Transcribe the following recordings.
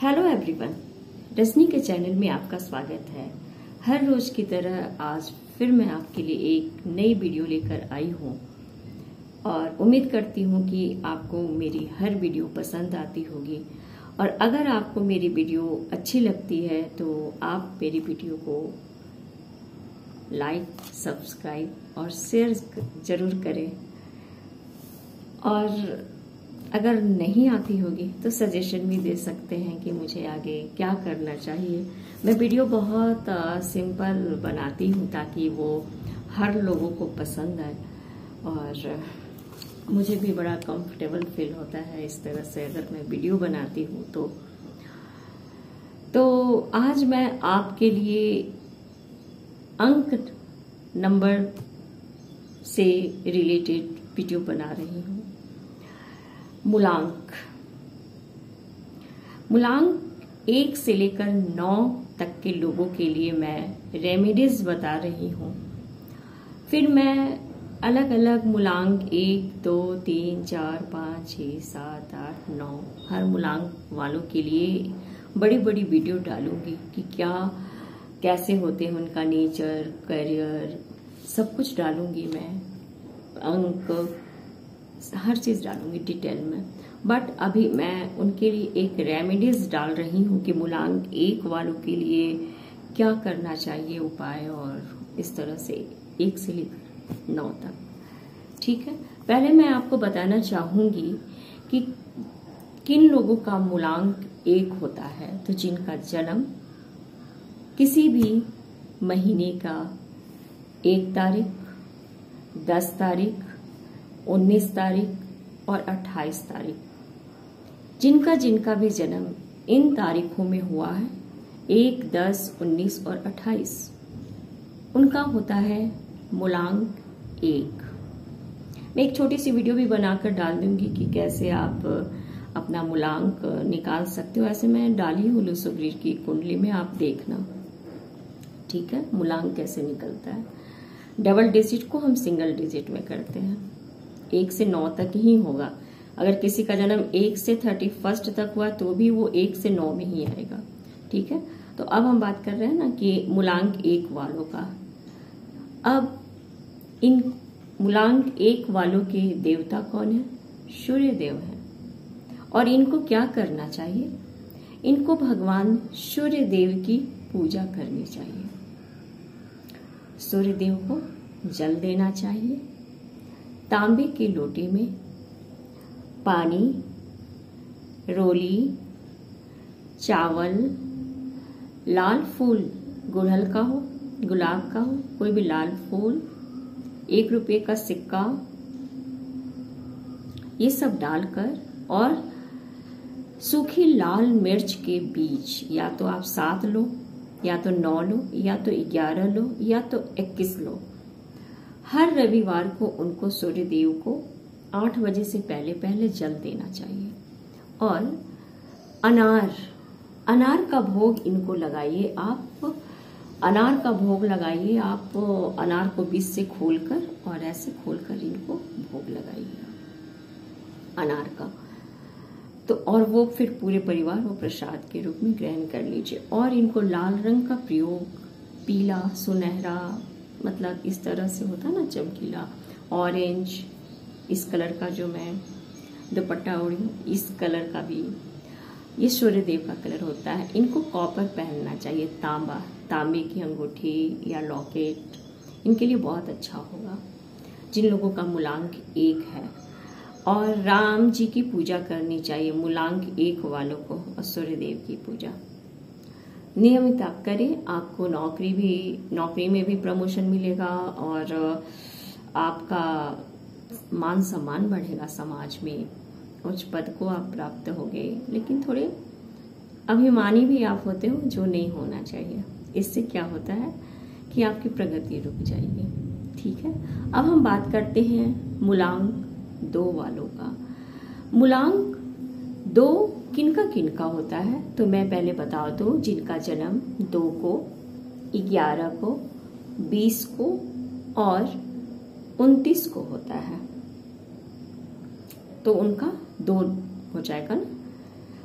Hello everyone, Rajni के channel में आपका स्वागत है। हर रोज की तरह आज फिर मैं आपके लिए एक नई वीडियो लेकर आई हूँ और उम्मीद करती हूँ कि आपको मेरी हर वीडियो पसंद आती होगी। और अगर आपको मेरी वीडियो अच्छी लगती है तो आप मेरी वीडियो को लाइक, सब्सक्राइब और शेयर जरूर करें। और अगर नहीं आती होगी तो सजेशन भी दे सकते हैं कि मुझे आगे क्या करना चाहिए। मैं वीडियो बहुत सिंपल बनाती हूँ ताकि वो हर लोगों को पसंद आए और मुझे भी बड़ा कंफर्टेबल फील होता है इस तरह से अगर मैं वीडियो बनाती हूँ तो आज मैं आपके लिए अंक नंबर से रिलेटेड वीडियो बना रही हूँ। मूलांक 1 से लेकर 9 तक के लोगों के लिए मैं रेमेडीज बता रही हूँ। फिर मैं अलग अलग मूलांक 1, 2, 3, 4, 5, 6, 7, 8, 9 हर मूलांक वालों के लिए बड़ी बड़ी वीडियो डालूंगी कि कैसे होते हैं उनका नेचर, करियर, सब कुछ डालूंगी मैं। अंक हर चीज डालूंगी डिटेल में। बट अभी मैं उनके लिए एक रेमेडीज डाल रही हूँ कि मूलांक 1 वालों के लिए क्या करना चाहिए उपाय, और इस तरह से 1 से लेकर 9 तक। ठीक है, पहले मैं आपको बताना चाहूंगी कि किन लोगों का मूलांक 1 होता है। तो जिनका जन्म किसी भी महीने का 1 तारीख, 10 तारीख, 19 तारीख और 28 तारीख, जिनका भी जन्म इन तारीखों में हुआ है 1, 10, 19 और 28, उनका होता है मूलांक 1। मैं एक छोटी सी वीडियो भी बनाकर डाल दूंगी कि कैसे आप अपना मूलांक निकाल सकते हो। ऐसे मैं डाली हूँ लुसुग्रीर की कुंडली में, आप देखना। ठीक है, मूलांक कैसे निकलता है। डबल डिजिट को हम सिंगल डिजिट में करते हैं। 1 से 9 तक ही होगा। अगर किसी का जन्म 1 से 31 तक हुआ तो भी वो 1 से 9 में ही आएगा। ठीक है, तो अब हम बात कर रहे हैं ना कि मूलांक 1 वालों का। अब इन मूलांक 1 वालों के देवता कौन है? सूर्य देव है। और इनको क्या करना चाहिए? इनको भगवान सूर्य देव की पूजा करनी चाहिए। सूर्य देव को जल देना चाहिए। तांबे के लोटे में पानी, रोली, चावल, लाल फूल, गुड़हल का हो, गुलाब का हो, कोई भी लाल फूल, 1 रुपये का सिक्का, ये सब डालकर और सूखी लाल मिर्च के बीज, या तो आप 7 लो, या तो 9 लो, या तो 11 लो, या तो 21 लो। हर रविवार को उनको सूर्य देव को 8 बजे से पहले जल देना चाहिए। और अनार का भोग इनको लगाइए। आप अनार का भोग लगाइए। आप अनार को बीच से खोलकर और ऐसे खोलकर इनको भोग लगाइए अनार का। तो और वो फिर पूरे परिवार वो प्रसाद के रूप में ग्रहण कर लीजिए। और इनको लाल रंग का प्रयोग, पीला, सुनहरा, मतलब इस तरह से होता है ना, चमकीला, ऑरेंज, इस कलर का जो मैं दुपट्टा ओढ़ी हूँ, इस कलर का भी ये सूर्य देव का कलर होता है। इनको कॉपर पहनना चाहिए, तांबे की अंगूठी या लॉकेट, इनके लिए बहुत अच्छा होगा जिन लोगों का मूलांक 1 है। और राम जी की पूजा करनी चाहिए मूलांक 1 वालों को, और सूर्य देव की पूजा नियमित आप करें। आपको नौकरी में भी प्रमोशन मिलेगा और आपका मान सम्मान बढ़ेगा समाज में, उच्च पद को आप प्राप्त होगे। लेकिन थोड़े अभिमानी भी आप होते हो, जो नहीं होना चाहिए। इससे क्या होता है कि आपकी प्रगति रुक जाएगी। ठीक है, अब हम बात करते हैं मूलांक 2 वालों का। मूलांक 2 किनका होता है? तो मैं पहले बता दूं, जिनका जन्म 2 को, 11 को, 20 को और 29 को होता है, तो उनका 2 हो जाएगा ना।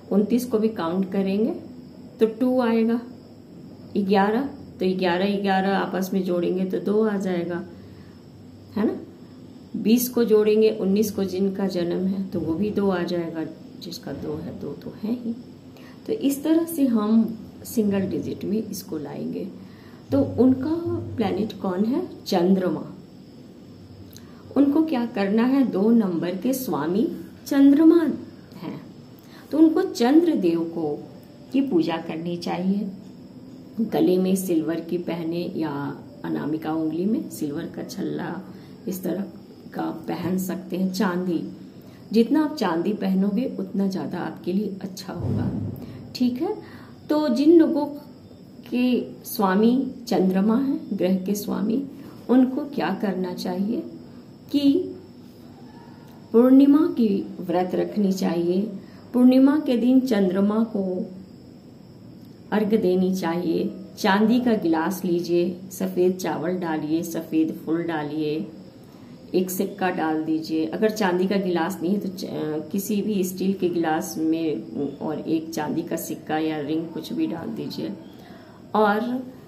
29 को भी काउंट करेंगे तो 2 आएगा। 11 तो 11 आपस में जोड़ेंगे तो 2 आ जाएगा, है ना। 20 को जोड़ेंगे 19 को, जिनका जन्म है, तो वो भी 2 आ जाएगा। जिसका 2 है 2 तो है ही। तो इस तरह से हम सिंगल डिजिट में इसको लाएंगे। तो उनका प्लैनेट कौन है? चंद्रमा। उनको क्या करना है? 2 नंबर के स्वामी चंद्रमा हैं, तो उनको चंद्र देव को की पूजा करनी चाहिए। गले में सिल्वर की पहने या अनामिका उंगली में सिल्वर का छल्ला इस तरह का पहन सकते हैं। चांदी, जितना आप चांदी पहनोगे उतना ज्यादा आपके लिए अच्छा होगा, ठीक है। तो जिन लोगों के स्वामी चंद्रमा है, ग्रह के स्वामी, उनको क्या करना चाहिए कि पूर्णिमा की व्रत रखनी चाहिए। पूर्णिमा के दिन चंद्रमा को अर्घ देनी चाहिए। चांदी का गिलास लीजिए, सफेद चावल डालिए, सफेद फूल डालिए, एक सिक्का डाल दीजिए। अगर चांदी का गिलास नहीं है तो किसी भी स्टील के गिलास में और एक चांदी का सिक्का या रिंग कुछ भी डाल दीजिए। और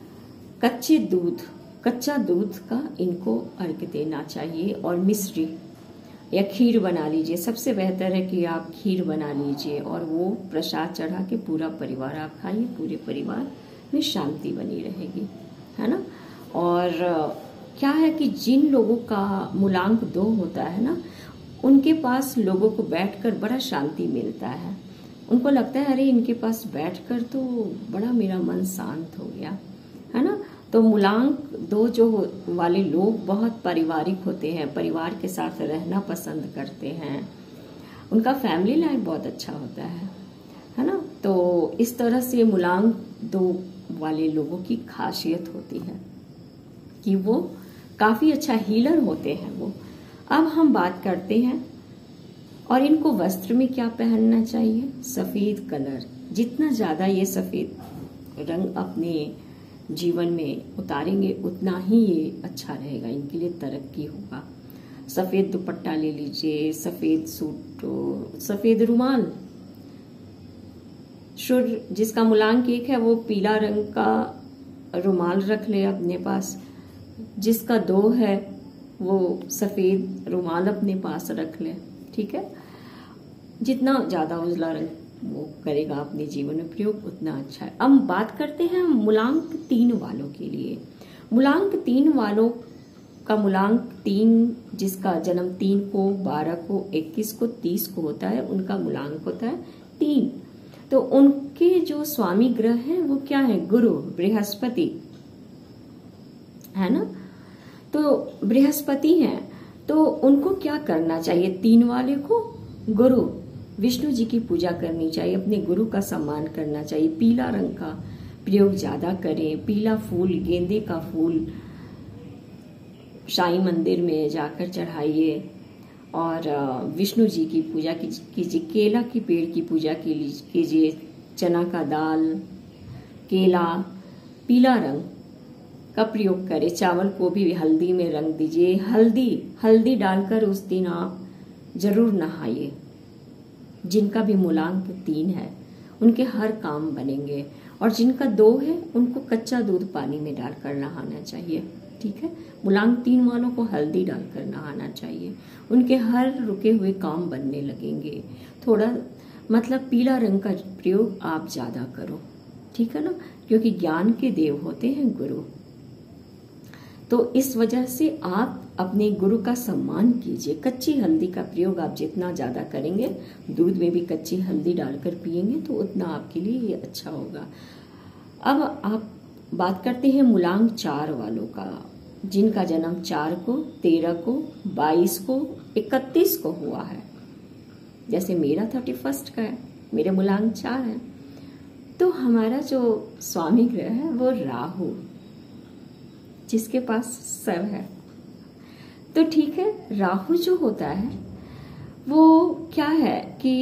कच्चा दूध का इनको अर्घ देना चाहिए। और मिश्री या खीर बना लीजिए। सबसे बेहतर है कि आप खीर बना लीजिए और वो प्रसाद चढ़ा के पूरा परिवार आप खाइए। पूरे परिवार में शांति बनी रहेगी, है ना। और क्या है कि जिन लोगों का मूलांक 2 होता है ना, उनके पास लोगों को बैठकर बड़ा शांति मिलता है। उनको लगता है अरे इनके पास बैठकर तो बड़ा मेरा मन शांत हो गया, है ना। तो मूलांक 2 जो वाले लोग बहुत पारिवारिक होते हैं, परिवार के साथ रहना पसंद करते हैं। उनका फैमिली लाइफ बहुत अच्छा होता है ना। तो इस तरह से मूलांक 2 वाले लोगों की खासियत होती है कि वो काफी अच्छा हीलर होते हैं वो। अब हम बात करते हैं, और इनको वस्त्र में क्या पहनना चाहिए? सफेद कलर। जितना ज्यादा ये सफेद रंग अपने जीवन में उतारेंगे उतना ही ये अच्छा रहेगा, इनके लिए तरक्की होगा। सफेद दुपट्टा ले लीजिए, सफेद सूट, सफेद रुमाल। सूर्य जिसका मूलांक 1 है वो पीला रंग का रुमाल रख ले अपने पास। जिसका 2 है वो सफेद रुमाल अपने पास रख ले, ठीक है। जितना ज्यादा उजला रंग वो करेगा अपने जीवन में प्रयोग उतना अच्छा है। अब बात करते हैं मूलांक 3 वालों के लिए। मूलांक 3 वालों का मूलांक 3, जिसका जन्म 3 को, 12 को, 21 को, 30 को होता है, उनका मूलांक होता है 3। तो उनके जो स्वामी ग्रह हैं वो क्या है? गुरु, बृहस्पति, है ना। तो बृहस्पति हैं, तो उनको क्या करना चाहिए? 3 वाले को गुरु विष्णु जी की पूजा करनी चाहिए, अपने गुरु का सम्मान करना चाहिए। पीला रंग का प्रयोग ज्यादा करें। पीला फूल, गेंदे का फूल साईं मंदिर में जाकर चढ़ाइए और विष्णु जी की पूजा कीजिए। केला के पेड़ की पूजा कीजिए। चना का दाल, केला, पीला रंग का प्रयोग करें। चावल को भी हल्दी में रंग दीजिए। हल्दी डालकर उस दिन आप जरूर नहाइए। जिनका भी मूलांक 3 है उनके हर काम बनेंगे, और जिनका 2 है उनको कच्चा दूध पानी में डालकर नहाना चाहिए, ठीक है। मूलांक 3 वालों को हल्दी डालकर नहाना चाहिए, उनके हर रुके हुए काम बनने लगेंगे। थोड़ा मतलब पीला रंग का प्रयोग आप ज्यादा करो, ठीक है ना, क्योंकि ज्ञान के देव होते हैं गुरु। तो इस वजह से आप अपने गुरु का सम्मान कीजिए। कच्ची हल्दी का प्रयोग आप जितना ज्यादा करेंगे, दूध में भी कच्ची हल्दी डालकर पिएंगे तो उतना आपके लिए ये अच्छा होगा। अब आप बात करते हैं मूलांक 4 वालों का, जिनका जन्म 4 को, 13 को, 22 को, 31 को हुआ है। जैसे मेरा 31 का है, मेरे मूलांक 4 है। तो हमारा जो स्वामी ग्रह है वो राहु, जिसके पास सर है। तो ठीक है, राहु जो होता है वो क्या है कि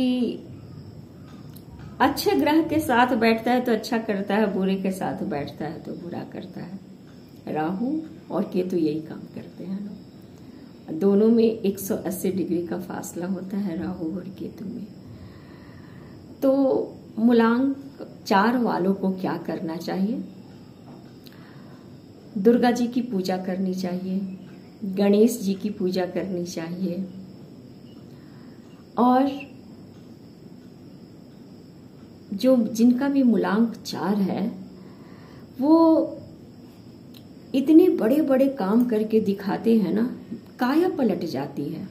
अच्छे ग्रह के साथ बैठता है तो अच्छा करता है, बुरे के साथ बैठता है तो बुरा करता है। राहु और केतु यही काम करते हैं ना, दोनों में 180 डिग्री का फासला होता है राहु और केतु में। तो मूलांक 4 वालों को क्या करना चाहिए? दुर्गा जी की पूजा करनी चाहिए, गणेश जी की पूजा करनी चाहिए, और जो जिनका भी मूलांक 4 है वो इतने बड़े बड़े काम करके दिखाते हैं ना, काया पलट जाती है।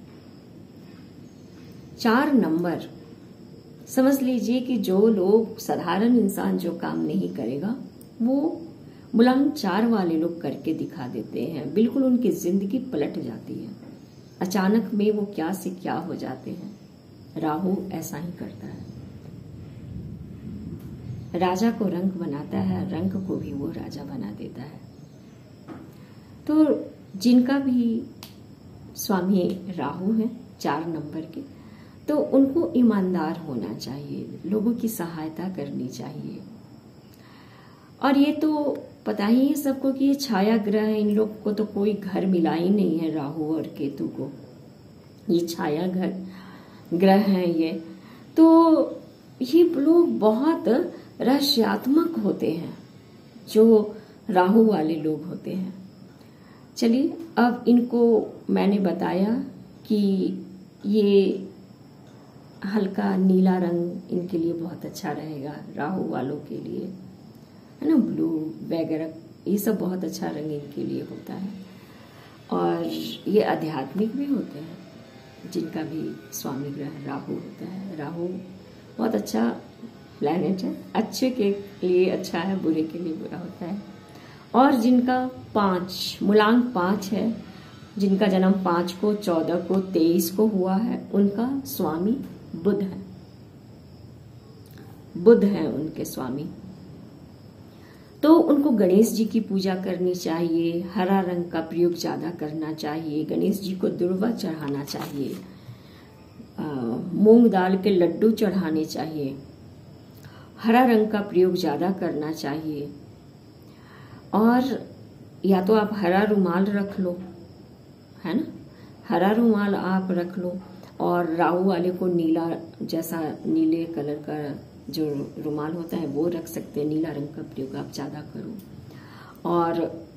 4 नंबर, समझ लीजिए कि जो लोग साधारण इंसान जो काम नहीं करेगा वो मूलांक 4 वाले लोग करके दिखा देते हैं। बिल्कुल उनकी जिंदगी पलट जाती है, अचानक में वो क्या से क्या हो जाते हैं। राहु ऐसा ही करता है, राजा को रंक बनाता है, रंक को भी वो राजा बना देता है। तो जिनका भी स्वामी राहु है 4 नंबर के, तो उनको ईमानदार होना चाहिए, लोगों की सहायता करनी चाहिए। और ये तो पता ही है सबको कि ये छाया ग्रह है, इन लोग को तो कोई घर मिला ही नहीं है। राहु और केतु को ये छाया ग्रह है ये, तो ये लोग बहुत रहस्यात्मक होते हैं जो राहु वाले लोग होते हैं। चलिए, अब इनको मैंने बताया कि ये हल्का नीला रंग इनके लिए बहुत अच्छा रहेगा, राहु वालों के लिए, है ना। ब्लू वगैरह ये सब बहुत अच्छा रंग इनके लिए होता है। और ये आध्यात्मिक भी होते हैं जिनका भी स्वामी ग्रह राहु होता है। राहु बहुत अच्छा प्लैनेट है, अच्छे के लिए अच्छा है, बुरे के लिए बुरा होता है। और जिनका 5 मूलांक 5 है, जिनका जन्म 5 को, 14 को, 23 को हुआ है, उनका स्वामी बुध है। बुध है उनके स्वामी। तो उनको गणेश जी की पूजा करनी चाहिए, हरा रंग का प्रयोग ज्यादा करना चाहिए, गणेश जी को दुर्वा चढ़ाना चाहिए, मूंग दाल के लड्डू चढ़ाने चाहिए, हरा रंग का प्रयोग ज्यादा करना चाहिए। और या तो आप हरा रुमाल रख लो, है ना, हरा रुमाल आप रख लो, और राहु वाले को नीला, जैसा नीले कलर का जो रुमाल होता है वो रख सकते हैं। नीला रंग का प्रयोग आप ज्यादा करो। और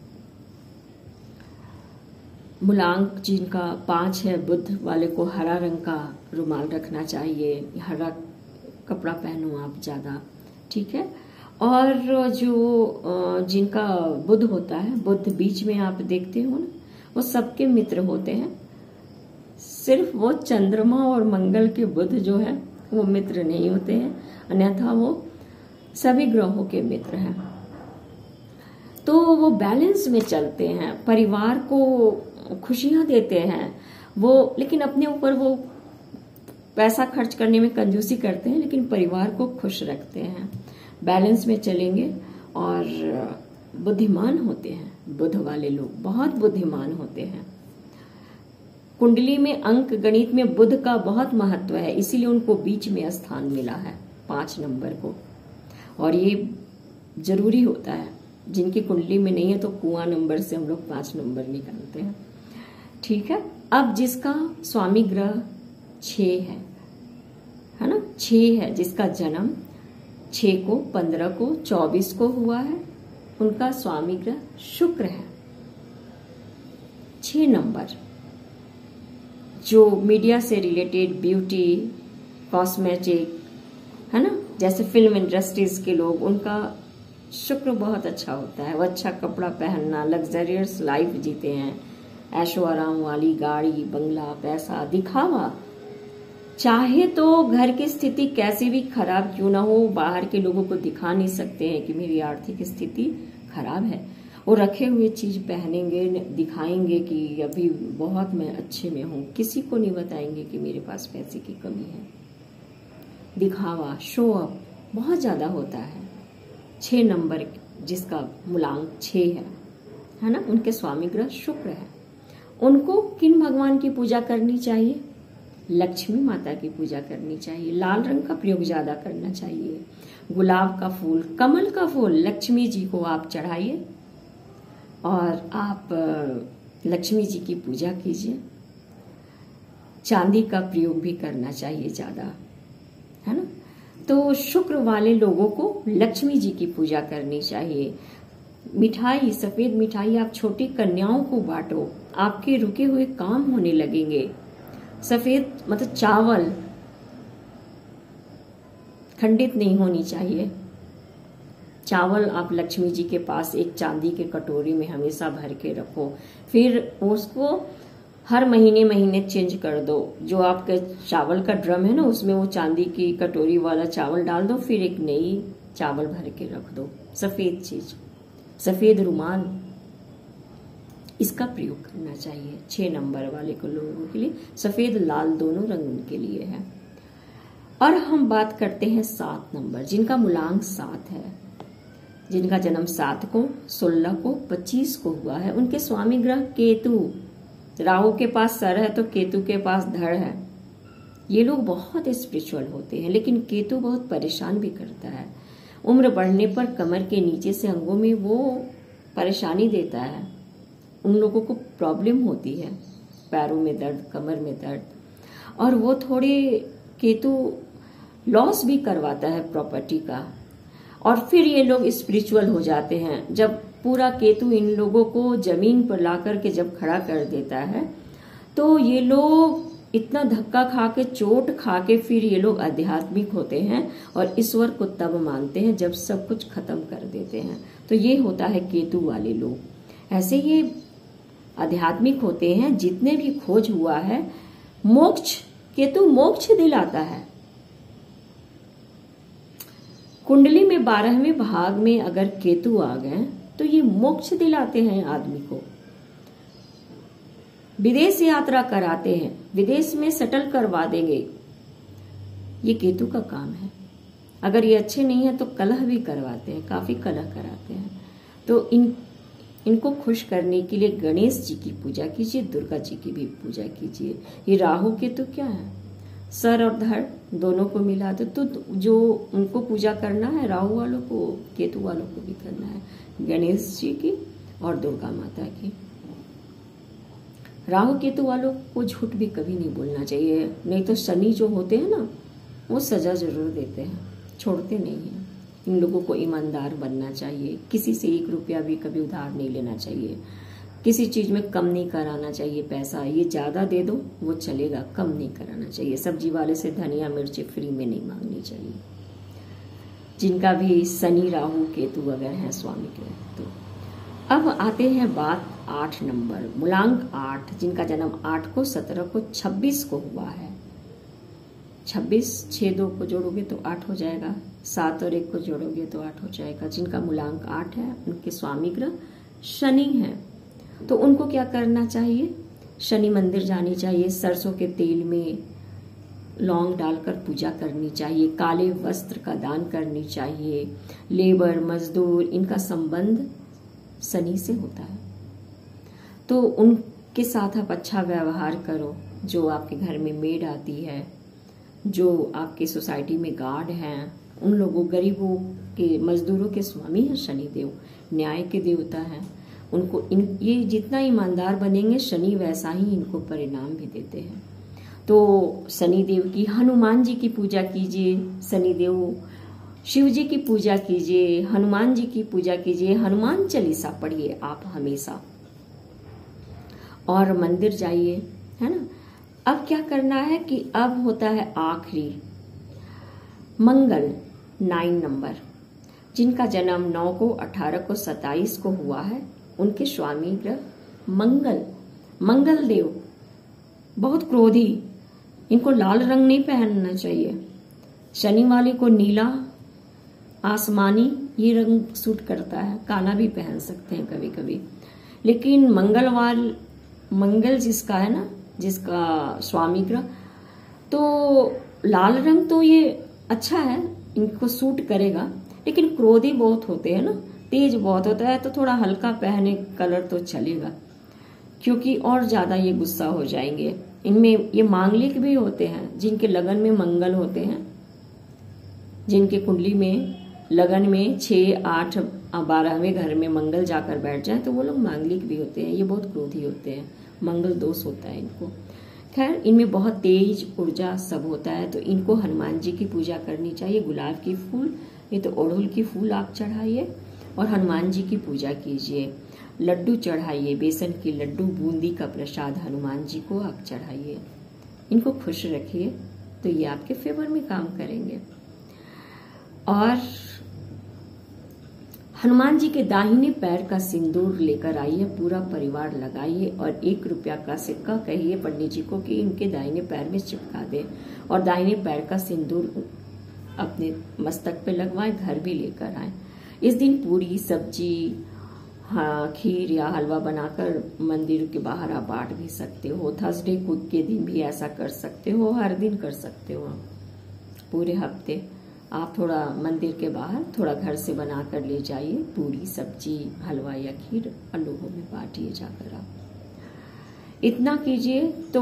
मूलांक जिनका 5 है, बुध वाले को हरा रंग का रुमाल रखना चाहिए, हरा कपड़ा पहनो आप ज्यादा, ठीक है। और जो जिनका बुध होता है, बुध बीच में आप देखते हो ना, वो सबके मित्र होते हैं। सिर्फ वो चंद्रमा और मंगल के बुध जो है वो मित्र नहीं होते हैं, अन्यथा वो सभी ग्रहों के मित्र हैं। तो वो बैलेंस में चलते हैं, परिवार को खुशियां देते हैं वो, लेकिन अपने ऊपर वो पैसा खर्च करने में कंजूसी करते हैं, लेकिन परिवार को खुश रखते हैं। बैलेंस में चलेंगे और बुद्धिमान होते हैं। बुध वाले लोग बहुत बुद्धिमान होते हैं। कुंडली में अंक गणित में बुध का बहुत महत्व है, इसीलिए उनको बीच में स्थान मिला है 5 नंबर को। और ये जरूरी होता है, जिनकी कुंडली में नहीं है तो कुआं नंबर से हम लोग 5 नंबर निकालते हैं, ठीक है। अब जिसका स्वामी ग्रह 6 है ना, 6 है, जिसका जन्म 6 को, 15 को, 24 को हुआ है, उनका स्वामी ग्रह शुक्र है। 6 नंबर जो मीडिया से रिलेटेड, ब्यूटी, कॉस्मेटिक, है ना, जैसे फिल्म इंडस्ट्रीज के लोग, उनका शुक्र बहुत अच्छा होता है। वो अच्छा कपड़ा पहनना, लग्जरियस लाइफ जीते हैं, ऐशो आराम वाली गाड़ी, बंगला, पैसा, दिखावा। चाहे तो घर की स्थिति कैसी भी खराब क्यों ना हो, बाहर के लोगों को दिखा नहीं सकते हैं कि मेरी आर्थिक स्थिति खराब है। वो रखे हुए चीज पहनेंगे, दिखाएंगे कि अभी बहुत मैं अच्छे में हूं, किसी को नहीं बताएंगे कि मेरे पास पैसे की कमी है। दिखावा, शो अप बहुत ज्यादा होता है। 6 नंबर जिसका मूलांक 6 है ना, उनके स्वामी ग्रह शुक्र है। उनको किन भगवान की पूजा करनी चाहिए? लक्ष्मी माता की पूजा करनी चाहिए। लाल रंग का प्रयोग ज्यादा करना चाहिए। गुलाब का फूल, कमल का फूल लक्ष्मी जी को आप चढ़ाइए और आप लक्ष्मी जी की पूजा कीजिए। चांदी का प्रयोग भी करना चाहिए ज्यादा, है ना। तो शुक्र वाले लोगों को लक्ष्मी जी की पूजा करनी चाहिए। मिठाई, सफेद मिठाई आप छोटी कन्याओं को बांटो, आपके रुके हुए काम होने लगेंगे। सफेद मतलब चावल खंडित नहीं होनी चाहिए। चावल आप लक्ष्मी जी के पास एक चांदी के कटोरी में हमेशा भर के रखो, फिर उसको हर महीने महीने चेंज कर दो। जो आपके चावल का ड्रम है ना, उसमें वो चांदी की कटोरी वाला चावल डाल दो, फिर एक नई चावल भर के रख दो। सफेद चीज, सफेद रुमाल, इसका प्रयोग करना चाहिए 6 नंबर वाले को लोगों के लिए। सफेद लाल दोनों रंग उनके लिए है। और हम बात करते हैं 7 नंबर, जिनका मूलांक 7 है, जिनका जन्म 7 को, 16 को, 25 को हुआ है। उनके स्वामी ग्रह केतु, राहु के पास सर है तो केतु के पास धड़ है। ये लोग बहुत स्पिरिचुअल होते हैं, लेकिन केतु बहुत परेशान भी करता है। उम्र बढ़ने पर कमर के नीचे से अंगों में वो परेशानी देता है। उन लोगों को प्रॉब्लम होती है, पैरों में दर्द, कमर में दर्द, और वो थोड़े केतु लॉस भी करवाता है प्रॉपर्टी का। और फिर ये लोग स्पिरिचुअल हो जाते हैं। जब पूरा केतु इन लोगों को जमीन पर ला करके जब खड़ा कर देता है, तो ये लोग इतना धक्का खा के, चोट खा के, फिर ये लोग आध्यात्मिक होते हैं और ईश्वर को तब मानते हैं जब सब कुछ खत्म कर देते हैं। तो ये होता है केतु वाले लोग। ऐसे ये आध्यात्मिक होते हैं। जितने भी खोज हुआ है, मोक्ष, केतु मोक्ष दिलाता है। कुंडली में 12वें भाग में अगर केतु आ गए तो ये मोक्ष दिलाते हैं आदमी को। विदेश यात्रा कराते हैं, विदेश में सेटल करवा देंगे, ये केतु का काम है। अगर ये अच्छे नहीं है तो कलह भी करवाते हैं, काफी कलह कराते हैं। तो इनको खुश करने के लिए गणेश जी की पूजा कीजिए, दुर्गा जी की भी पूजा कीजिए। ये राहु केतु क्या है, सर और धड़ दोनों को मिला दो। तो जो उनको पूजा करना है, राहु वालों को, केतु वालों को भी करना है, गणेश जी की और दुर्गा माता की। राहु केतु वालों को झूठ भी कभी नहीं बोलना चाहिए, नहीं तो शनि जो होते हैं ना, वो सजा जरूर देते हैं, छोड़ते नहीं हैं। इन लोगों को ईमानदार बनना चाहिए, किसी से 1 रुपया भी कभी उधार नहीं लेना चाहिए, किसी चीज में कम नहीं कराना चाहिए पैसा। ये ज्यादा दे दो वो चलेगा, कम नहीं कराना चाहिए। सब्जी वाले से धनिया मिर्ची फ्री में नहीं मांगनी चाहिए। जिनका भी शनि राहु केतु अगर है स्वामी के, तो अब आते हैं बात 8 नंबर, मूलांक 8, जिनका जन्म 8 को, 17 को, 26 को हुआ है। 26, 6 2 को जोड़ोगे तो 8 हो जाएगा, 7 और 1 को जोड़ोगे तो 8 हो जाएगा। जिनका मूलांक 8 है, उनके स्वामी ग्रह शनि है। तो उनको क्या करना चाहिए, शनि मंदिर जानी चाहिए, सरसों के तेल में लौंग डालकर पूजा करनी चाहिए, काले वस्त्र का दान करनी चाहिए। लेबर, मजदूर, इनका संबंध शनि से होता है, तो उनके साथ आप अच्छा व्यवहार करो। जो आपके घर में मेड आती है, जो आपके सोसाइटी में गार्ड हैं, उन लोगों, गरीबों के, मजदूरों के स्वामी है शनिदेव, न्याय के देवता हैं। उनको ये जितना ईमानदार बनेंगे, शनि वैसा ही इनको परिणाम भी देते हैं। तो शनिदेव की, हनुमान जी की पूजा कीजिए, शनिदेव, शिव जी की पूजा कीजिए, हनुमान जी की पूजा कीजिए, हनुमान चालीसा पढ़िए आप हमेशा, और मंदिर जाइए, है ना। अब क्या करना है कि अब होता है आखिरी मंगल, 9 नंबर, जिनका जन्म 9 को, 18 को, 27 को हुआ है। उनके स्वामी ग्रह मंगल, मंगल देव बहुत क्रोधी, इनको लाल रंग नहीं पहनना चाहिए। शनि वाले को नीला, आसमानी ये रंग सूट करता है, काला भी पहन सकते हैं कभी कभी। लेकिन मंगल जिसका है ना, जिसका स्वामी ग्रह, तो लाल रंग तो ये अच्छा है, इनको सूट करेगा। लेकिन क्रोधी बहुत होते हैं ना, तेज बहुत होता है, तो थोड़ा हल्का पहने कलर तो चलेगा, क्योंकि और ज्यादा ये गुस्सा हो जाएंगे। इनमें ये मांगलिक भी होते हैं, जिनके लगन में मंगल होते हैं, जिनके कुंडली में लगन में 6, 8, 12वें घर में मंगल जाकर बैठ जाए तो वो लोग मांगलिक भी होते हैं। ये बहुत क्रोधी होते हैं, मंगल दोष होता है इनको। खैर इनमें बहुत तेज ऊर्जा सब होता है, तो इनको हनुमान जी की पूजा करनी चाहिए। गुलाब की फूल, ये तो अड़हुल की फूल आप चढ़ाइए और हनुमान जी की पूजा कीजिए। लड्डू चढ़ाइए, बेसन के लड्डू, बूंदी का प्रसाद हनुमान जी को आप चढ़ाइए। इनको खुश रखिए तो ये आपके फेवर में काम करेंगे। और हनुमान जी के दाहिने पैर का सिंदूर लेकर आइए, पूरा परिवार लगाइए और 1 रुपया का सिक्का कहिए पंडित जी को कि इनके दाहिने पैर में चिपका दे और दाहिने पैर का सिंदूर अपने मस्तक पे लगवाएं, घर भी लेकर आए। इस दिन पूरी सब्जी, हाँ, खीर या हलवा बनाकर मंदिर के बाहर आप बांट भी सकते हो। थर्सडे के दिन भी ऐसा कर सकते हो, हर दिन कर सकते हो। पूरे हफ्ते आप थोड़ा मंदिर के बाहर थोड़ा घर से बनाकर ले जाइए, पूरी सब्जी, हलवा या खीर और लोगों में बांटिए जाकर। आप इतना कीजिए तो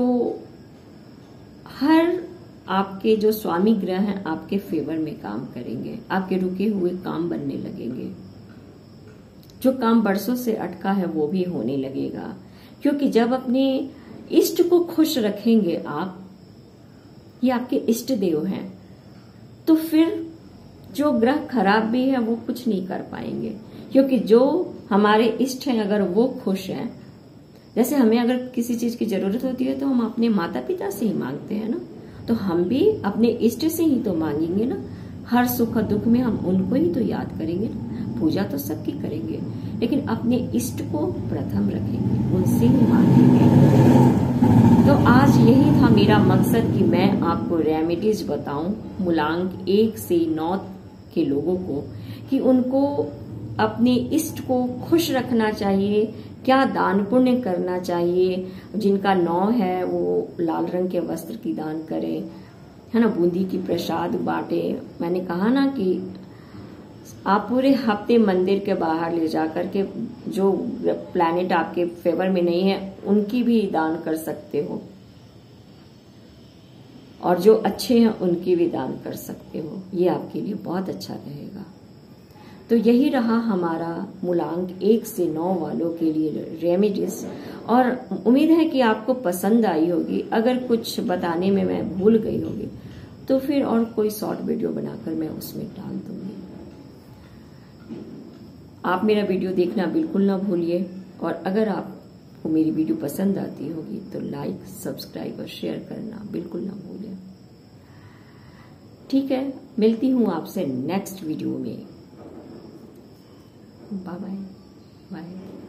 हर आपके जो स्वामी ग्रह हैं आपके फेवर में काम करेंगे, आपके रुके हुए काम बनने लगेंगे। जो काम बरसों से अटका है वो भी होने लगेगा, क्योंकि जब अपने इष्ट को खुश रखेंगे आप, ये आपके इष्ट देव हैं, तो फिर जो ग्रह खराब भी है वो कुछ नहीं कर पाएंगे। क्योंकि जो हमारे इष्ट हैं अगर वो खुश हैं, जैसे हमें अगर किसी चीज की जरूरत होती है तो हम अपने माता पिता से ही मांगते हैं ना, तो हम भी अपने इष्ट से ही तो मांगेंगे ना। हर सुख और दुख में हम उनको ही तो याद करेंगे ना। पूजा तो सबकी करेंगे, लेकिन अपने इष्ट को प्रथम रखेंगे, उनसे ही मांगेंगे। तो आज यही था मेरा मकसद कि मैं आपको रेमेडीज बताऊं मूलांक 1 से 9 के लोगों को, कि उनको अपने इष्ट को खुश रखना चाहिए, क्या दान पुण्य करना चाहिए। जिनका 9 है वो लाल रंग के वस्त्र की दान करें, है ना, बूंदी की प्रसाद बांटे। मैंने कहा ना कि आप पूरे हफ्ते मंदिर के बाहर ले जाकर के जो प्लैनेट आपके फेवर में नहीं है उनकी भी दान कर सकते हो, और जो अच्छे हैं उनकी भी दान कर सकते हो। ये आपके लिए बहुत अच्छा रहेगा। तो यही रहा हमारा मूलांक 1 से 9 वालों के लिए रेमेडीज, और उम्मीद है कि आपको पसंद आई होगी। अगर कुछ बताने में मैं भूल गई होगी तो फिर और कोई शॉर्ट वीडियो बनाकर मैं उसमें डाल दूंगी। आप मेरा वीडियो देखना बिल्कुल ना भूलिए, और अगर आपको मेरी वीडियो पसंद आती होगी तो लाइक, सब्सक्राइब और शेयर करना बिल्कुल ना भूलें। ठीक है, मिलती हूँ आपसे नेक्स्ट वीडियो में। Bye bye bye.